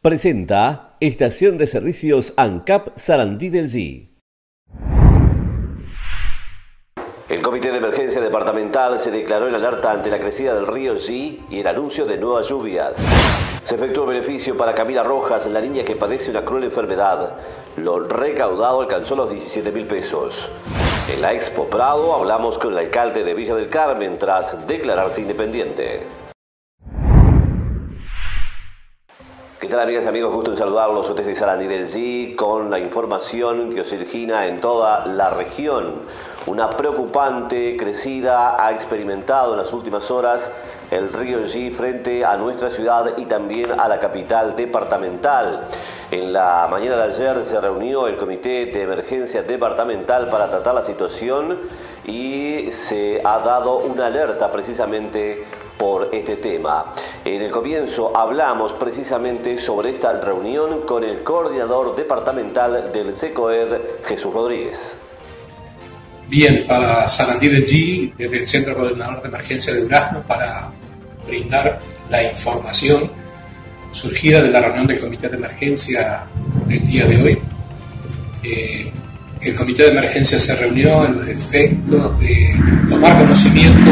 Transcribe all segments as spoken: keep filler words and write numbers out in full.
presenta Estación de Servicios ANCAP Sarandí del G. El Comité de Emergencia Departamental se declaró en alerta ante la crecida del río G y el anuncio de nuevas lluvias. Se efectuó beneficio para Camila Rojas, la niña que padece una cruel enfermedad. Lo recaudado alcanzó los diecisiete mil pesos. En la Expo Prado hablamos con el alcalde de Villa del Carmen tras declararse independiente. ¿Qué tal, amigas y amigos? Gusto en saludarlos desde Sarandí del G con la información que os origina en toda la región. Una preocupante crecida ha experimentado en las últimas horas el río G frente a nuestra ciudad y también a la capital departamental. En la mañana de ayer se reunió el Comité de Emergencia Departamental para tratar la situación y se ha dado una alerta precisamente por este tema. En el comienzo hablamos precisamente sobre esta reunión con el coordinador departamental del SECOED, Jesús Rodríguez. Bien, para Sarandí del G, desde el Centro Coordinador de Emergencia de Durazno, para brindar la información surgida de la reunión del Comité de Emergencia del día de hoy. Eh, el Comité de Emergencia se reunió en los efectos de tomar conocimiento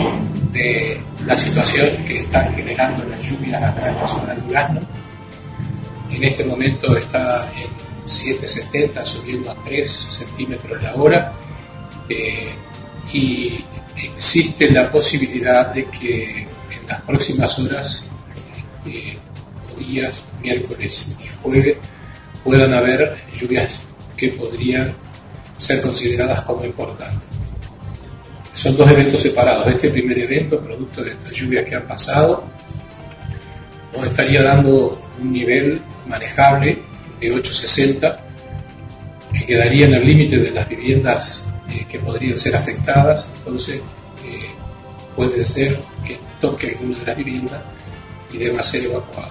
de la situación que están generando las lluvias acá en la zona de Durazno. En este momento está en siete setenta, subiendo a tres centímetros la hora. Eh, y existe la posibilidad de que en las próximas horas, eh, días, miércoles y jueves, puedan haber lluvias que podrían ser consideradas como importantes. Son dos eventos separados. Este primer evento, producto de estas lluvias que han pasado, nos estaría dando un nivel manejable de ocho sesenta, que quedaría en el límite de las viviendas Eh, que podrían ser afectadas. Entonces eh, puede ser que toque alguna de las viviendas y deba ser evacuado.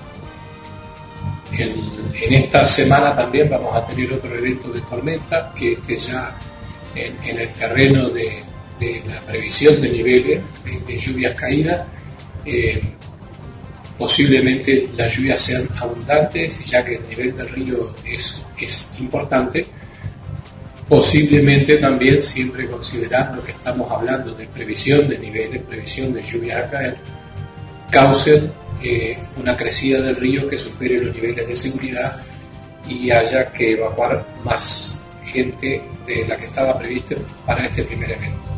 En, en esta semana también vamos a tener otro evento de tormenta que esté ya en, en el terreno de, de la previsión de niveles de, de lluvias caídas. Eh, posiblemente las lluvias sean abundantes, ya que el nivel del río es, es importante. Posiblemente también, siempre considerando que estamos hablando de previsión de niveles, previsión de lluvias a caer, causen eh, una crecida del río que supere los niveles de seguridad y haya que evacuar más gente de la que estaba prevista para este primer evento.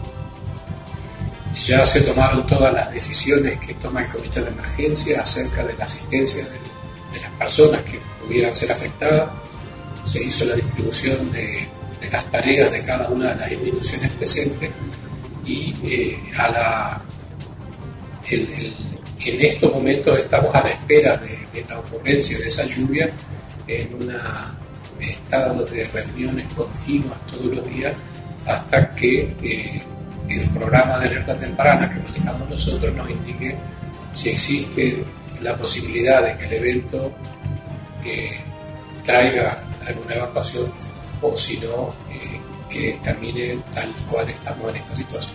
Ya se tomaron todas las decisiones que toma el Comité de Emergencia acerca de la asistencia de, de las personas que pudieran ser afectadas. Se hizo la distribución de de las tareas de cada una de las instituciones presentes y eh, a la, el, el, en estos momentos estamos a la espera de, de la ocurrencia de esa lluvia en un estado de reuniones continuas todos los días hasta que eh, el programa de alerta temprana que manejamos nosotros nos indique si existe la posibilidad de que el evento eh, traiga alguna evacuación o si no, eh, que termine tal cual estamos en esta situación.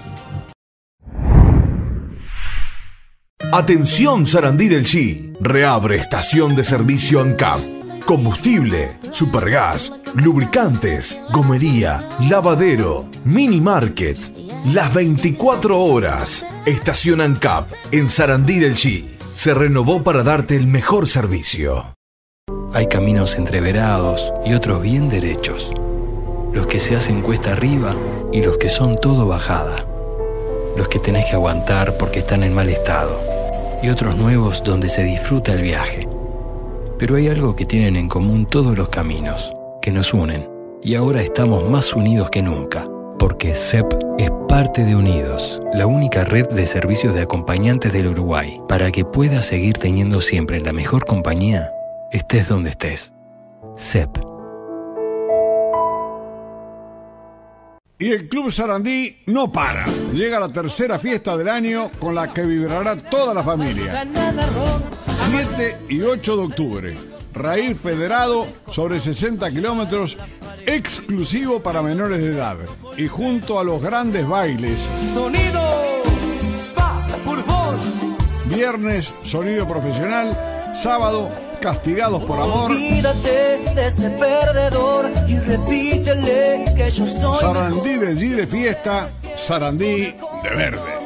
Atención Sarandí del G, reabre estación de servicio ANCAP. Combustible, supergas, lubricantes, gomería, lavadero, mini market, las veinticuatro horas. Estación ANCAP en Sarandí del G se renovó para darte el mejor servicio. Hay caminos entreverados y otros bien derechos. Los que se hacen cuesta arriba y los que son todo bajada. Los que tenés que aguantar porque están en mal estado. Y otros nuevos donde se disfruta el viaje. Pero hay algo que tienen en común todos los caminos, que nos unen. Y ahora estamos más unidos que nunca. Porque S E P es parte de Unidos, la única red de servicios de acompañantes del Uruguay, para que puedas seguir teniendo siempre la mejor compañía, estés donde estés. S E P. Y el Club Sarandí no para. Llega la tercera fiesta del año con la que vibrará toda la familia. siete y ocho de octubre. Raíz Federado sobre sesenta kilómetros, exclusivo para menores de edad. Y junto a los grandes bailes. Sonido va por vos. Viernes, sonido profesional. Sábado, castigados por amor. Olvídate de ese perdedor y repítele que yo soy. Sarandí del G de fiesta, Sarandí de verde.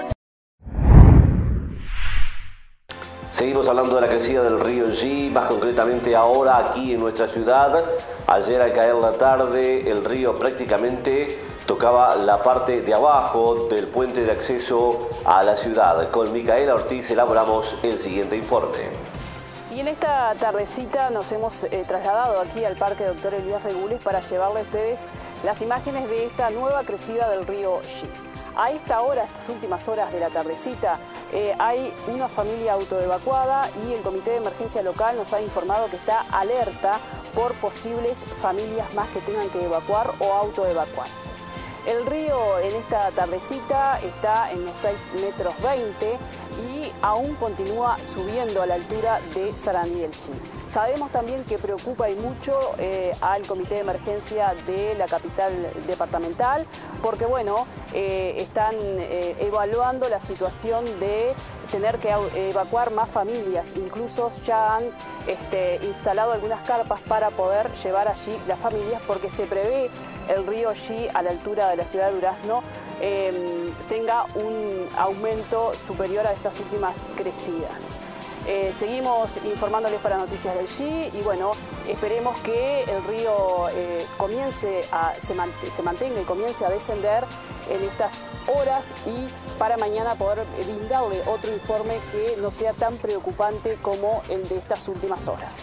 Seguimos hablando de la crecida del río G, más concretamente ahora aquí en nuestra ciudad. Ayer al caer la tarde el río prácticamente tocaba la parte de abajo del puente de acceso a la ciudad. Con Micaela Ortiz elaboramos el siguiente informe. Y en esta tardecita nos hemos eh, trasladado aquí al Parque Doctor Elías Regules para llevarle a ustedes las imágenes de esta nueva crecida del río G. A esta hora, estas últimas horas de la tardecita, eh, hay una familia autoevacuada y el Comité de Emergencia Local nos ha informado que está alerta por posibles familias más que tengan que evacuar o autoevacuarse. El río en esta tardecita está en los seis metros veinte y aún continúa subiendo a la altura de Sarandí del G. Sabemos también que preocupa y mucho eh, al Comité de Emergencia de la capital departamental porque, bueno, eh, están eh, evaluando la situación de tener que evacuar más familias. Incluso ya han este, instalado algunas carpas para poder llevar allí las familias porque se prevé el río G a la altura de la ciudad de Durazno eh, tenga un aumento superior a estas últimas crecidas. Eh, seguimos informándoles para Noticias del G y bueno, esperemos que el río eh, comience a, se, mant se mantenga y comience a descender en estas horas y para mañana poder brindarle otro informe que no sea tan preocupante como el de estas últimas horas.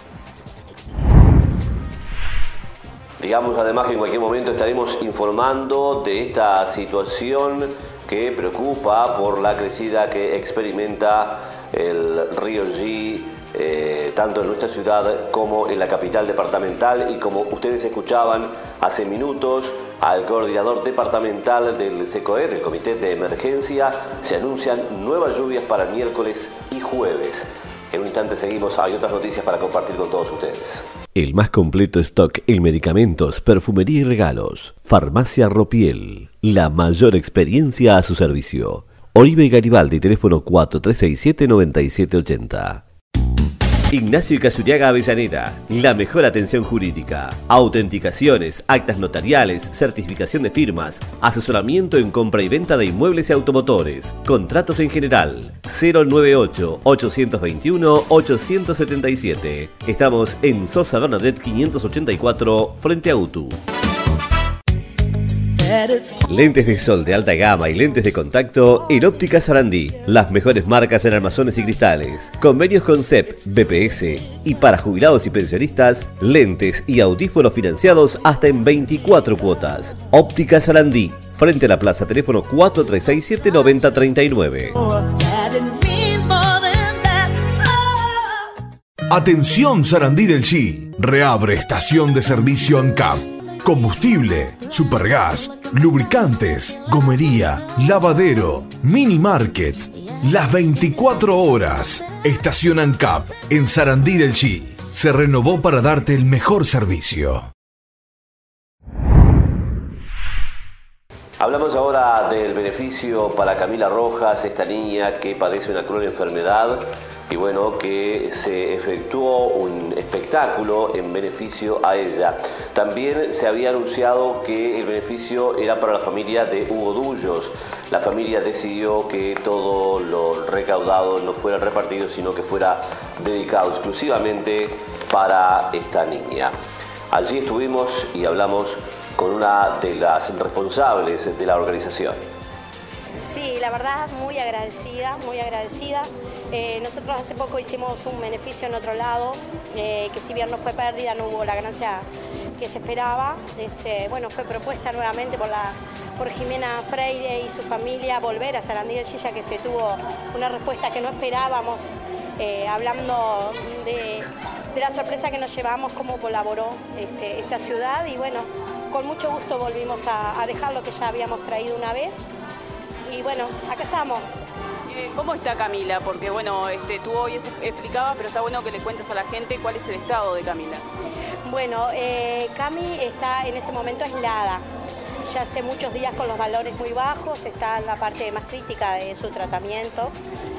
Digamos además que en cualquier momento estaremos informando de esta situación que preocupa por la crecida que experimenta el río G, eh, tanto en nuestra ciudad como en la capital departamental. Y como ustedes escuchaban hace minutos al coordinador departamental del SECOE, del Comité de Emergencia, se anuncian nuevas lluvias para miércoles y jueves. En un instante seguimos, hay otras noticias para compartir con todos ustedes. El más completo stock en medicamentos, perfumería y regalos. Farmacia Ropiel. La mayor experiencia a su servicio. Oribe y Garibaldi, teléfono cuatro tres seis siete, nueve siete ocho cero. Ignacio y Casuriaga Avellaneda, la mejor atención jurídica, autenticaciones, actas notariales, certificación de firmas, asesoramiento en compra y venta de inmuebles y automotores, contratos en general. Cero nueve ocho, ocho dos uno, ocho siete siete. Estamos en Sosa Bernadette quinientos ochenta y cuatro, frente a UTU. Lentes de sol de alta gama y lentes de contacto en Óptica Sarandí. Las mejores marcas en armazones y cristales. Convenios con C E P, B P S. Y para jubilados y pensionistas, lentes y audífonos financiados hasta en veinticuatro cuotas. Óptica Sarandí. Frente a la plaza, teléfono cuatro tres seis siete, nueve cero tres nueve. Atención Sarandí del G. Reabre estación de servicio ANCAP. Combustible, supergas, lubricantes, gomería, lavadero, mini market. Las veinticuatro horas. Estación ANCAP en Sarandí del G. Se renovó para darte el mejor servicio. Hablamos ahora del beneficio para Camila Rojas, esta niña que padece una cruel enfermedad y bueno, que se efectuó un espectáculo en beneficio a ella. También se había anunciado que el beneficio era para la familia de Hugo Dullos. La familia decidió que todo lo recaudado no fuera repartido, sino que fuera dedicado exclusivamente para esta niña. Allí estuvimos y hablamos con una de las responsables de la organización. Sí, la verdad muy agradecida, muy agradecida. Eh, nosotros hace poco hicimos un beneficio en otro lado, eh, que si bien no fue pérdida, no hubo la ganancia que se esperaba. Este, bueno, fue propuesta nuevamente por, la, por Jimena Freire y su familia volver a Sarandí del G, ya que se tuvo una respuesta que no esperábamos, eh, hablando de, de la sorpresa que nos llevamos, cómo colaboró este, esta ciudad y bueno, con mucho gusto volvimos a, a dejar lo que ya habíamos traído una vez y bueno, acá estamos. ¿Cómo está Camila? Porque bueno, este, tú hoy explicabas, pero está bueno que le cuentes a la gente cuál es el estado de Camila. Bueno, eh, Cami está en este momento aislada. Ya hace muchos días con los valores muy bajos, está en la parte más crítica de su tratamiento.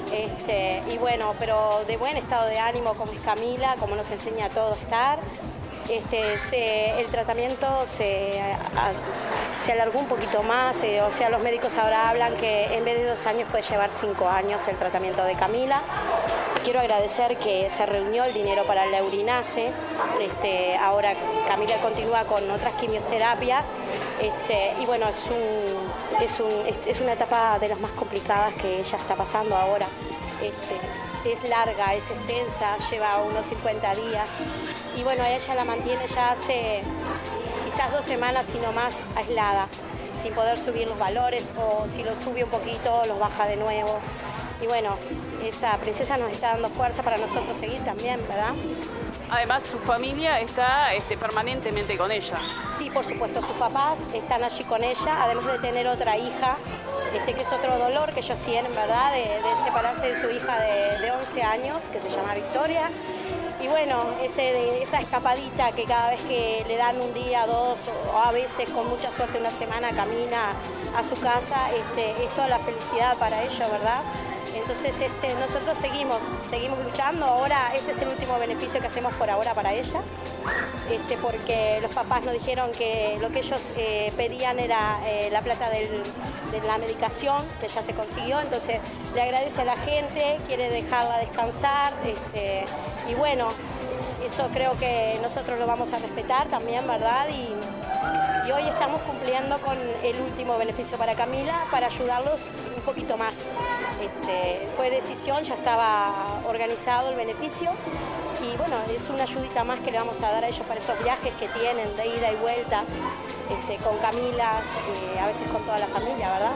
Este, y bueno, pero de buen estado de ánimo como es Camila, como nos enseña a todos estar. Este, se, el tratamiento se, a, se alargó un poquito más, eh, o sea, los médicos ahora hablan que en vez de dos años puede llevar cinco años el tratamiento de Camila. Quiero agradecer que se reunió el dinero para la Eurinase. Este, ahora Camila continúa con otras quimioterapias. Este, y bueno, es, un, es, un, es una etapa de las más complicadas que ella está pasando ahora. Este, es larga, es extensa, lleva unos cincuenta días. Y bueno, ella la mantiene ya hace quizás dos semanas, si no más, aislada, sin poder subir los valores, o si los sube un poquito, los baja de nuevo. Y bueno, esa princesa nos está dando fuerza para nosotros seguir también, ¿verdad? Además, su familia está este, permanentemente con ella. Sí, por supuesto, sus papás están allí con ella, además de tener otra hija, este, que es otro dolor que ellos tienen, ¿verdad? De, de separarse de su hija de, de once años, que se llama Victoria. Y bueno, ese, de, esa escapadita que cada vez que le dan un día, dos, o a veces con mucha suerte una semana camina a su casa, este, es toda la felicidad para ellos, ¿verdad? Entonces este, nosotros seguimos, seguimos luchando. Ahora este es el último beneficio que hacemos por ahora para ella, este, porque los papás nos dijeron que lo que ellos eh, pedían era eh, la plata del, de la medicación, que ya se consiguió. Entonces le agradece a la gente, quiere dejarla descansar, este, y bueno, eso creo que nosotros lo vamos a respetar también, ¿verdad? Y, y hoy estamos cumpliendo con el último beneficio para Camila, para ayudarlos un poquito más. Este, fue decisión, ya estaba organizado el beneficio y bueno, es una ayudita más que le vamos a dar a ellos para esos viajes que tienen de ida y vuelta, este, con Camila, eh, a veces con toda la familia, ¿verdad?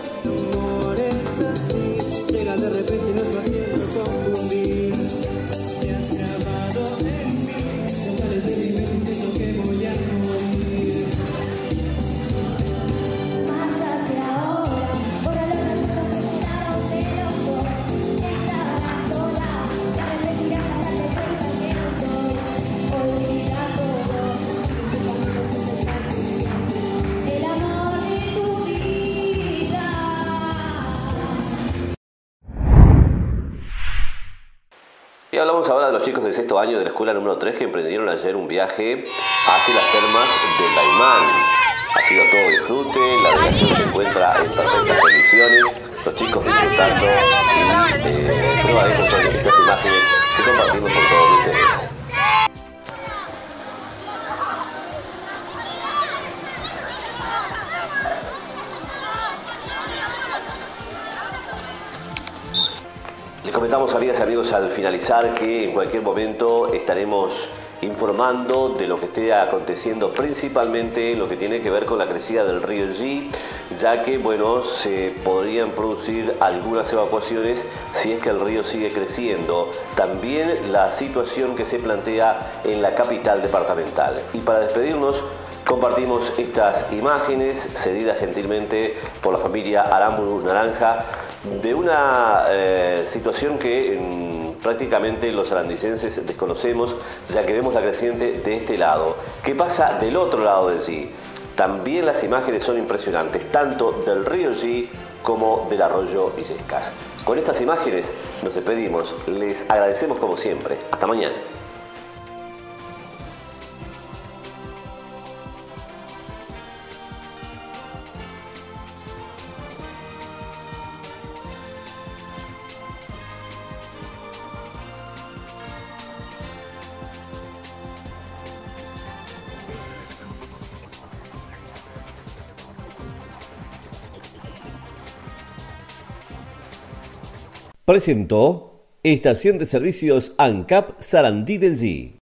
Llega de repente nuestro asiento confundir. Me has grabado en mí, no sales de mi mente, siento que voy a morir. Márchate ahora, por los minutos que quedaron de los dos. Estarás sola, ya me retiras hasta que cuenta que no soy. Olvida todo, el amor de tu vida. Y hablamos ahora de los chicos del sexto año de la escuela número tres que emprendieron ayer un viaje hacia las termas del Daymán. Ha sido todo disfrute, la delegación se encuentra en perfectas condiciones, los chicos disfrutando y eh, prueba de ello son estas imágenes que compartimos con todos ustedes. Les comentamos, amigas y amigos, al finalizar que en cualquier momento estaremos informando de lo que esté aconteciendo, principalmente lo que tiene que ver con la crecida del río G, ya que, bueno, se podrían producir algunas evacuaciones si es que el río sigue creciendo. También la situación que se plantea en la capital departamental. Y para despedirnos, compartimos estas imágenes cedidas gentilmente por la familia Aramburu Naranja de una eh, situación que mm, prácticamente los arandicenses desconocemos, ya que vemos la creciente de este lado. ¿Qué pasa del otro lado del G? También las imágenes son impresionantes, tanto del río G como del arroyo Illescas. Con estas imágenes nos despedimos, les agradecemos como siempre. Hasta mañana. Presentó Estación de Servicios ANCAP Sarandí del G.